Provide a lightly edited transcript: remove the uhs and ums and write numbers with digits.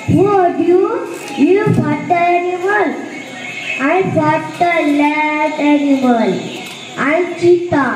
Who are you? You fought the animal. I fought the land animal. I'm cheetah.